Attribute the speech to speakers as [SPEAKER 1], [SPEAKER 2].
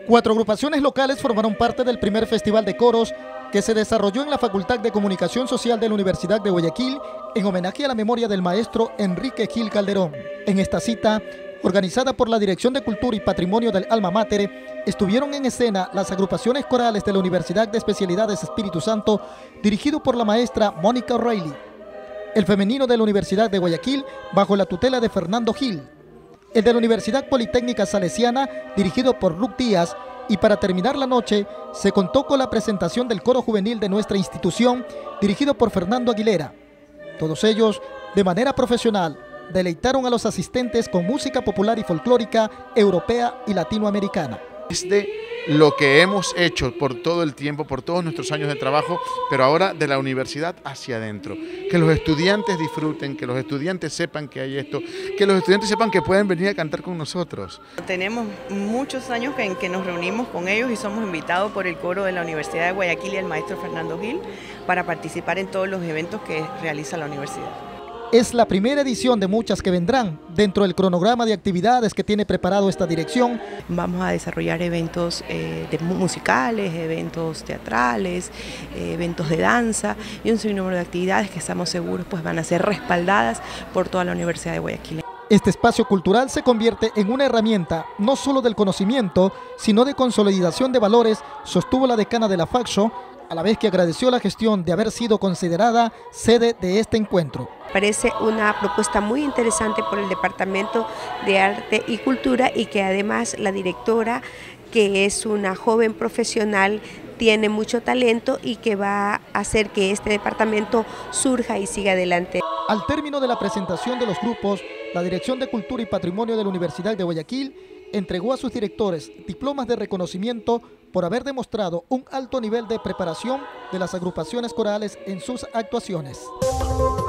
[SPEAKER 1] 4 agrupaciones locales formaron parte del primer festival de coros que se desarrolló en la Facultad de Comunicación Social de la Universidad de Guayaquil en homenaje a la memoria del maestro Enrique Gil Calderón. En esta cita, organizada por la Dirección de Cultura y Patrimonio del Alma Mater, estuvieron en escena las agrupaciones corales de la Universidad de Especialidades Espíritu Santo, dirigido por la maestra Mónica O'Reilly, el femenino de la Universidad de Guayaquil, bajo la tutela de Fernando Gil, el de la Universidad Politécnica Salesiana, dirigido por Ruth Díaz, y para terminar la noche, se contó con la presentación del coro juvenil de nuestra institución, dirigido por Fernando Aguilera. Todos ellos, de manera profesional, deleitaron a los asistentes con música popular y folclórica, europea y latinoamericana.
[SPEAKER 2] De lo que hemos hecho por todo el tiempo, por todos nuestros años de trabajo, pero ahora de la universidad hacia adentro. Que los estudiantes disfruten, que los estudiantes sepan que hay esto, que los estudiantes sepan que pueden venir a cantar con nosotros.
[SPEAKER 3] Tenemos muchos años en que nos reunimos con ellos y somos invitados por el coro de la Universidad de Guayaquil y el maestro Fernando Gil para participar en todos los eventos que realiza la universidad.
[SPEAKER 1] Es la primera edición de muchas que vendrán dentro del cronograma de actividades que tiene preparado esta dirección.
[SPEAKER 4] Vamos a desarrollar eventos musicales, eventos teatrales, eventos de danza y un sinnúmero de actividades que estamos seguros pues van a ser respaldadas por toda la Universidad de Guayaquil.
[SPEAKER 1] Este espacio cultural se convierte en una herramienta no solo del conocimiento, sino de consolidación de valores, sostuvo la decana de la FACSO, a la vez que agradeció la gestión de haber sido considerada sede de este encuentro.
[SPEAKER 5] Parece una propuesta muy interesante por el Departamento de Arte y Cultura y que además la directora, que es una joven profesional, tiene mucho talento y que va a hacer que este departamento surja y siga adelante.
[SPEAKER 1] Al término de la presentación de los grupos, la Dirección de Cultura y Patrimonio de la Universidad de Guayaquil entregó a sus directores diplomas de reconocimiento por haber demostrado un alto nivel de preparación de las agrupaciones corales en sus actuaciones.